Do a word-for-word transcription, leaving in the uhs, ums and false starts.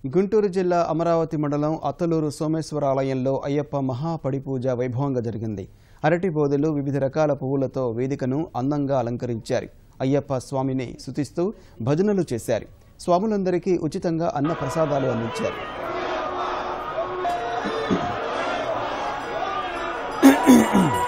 గుంటూరు జిల్లా అమరావతి మండలం అత్తలూరు సోమేశ్వర ఆలయంలో అయ్యప్ప మహాపడిపూజ వైభవంగా జరిగింది. అరటి బోదెలు వివిధ రకాల పువ్వులతో వేదికను అందంగా అలంకరించారు. అయ్యప్ప స్వామిని స్తుతిస్తూ భజనలు చేశారు. స్వాములందరికీ ఉచితంగా అన్న ప్రసాదాలు అందించారు.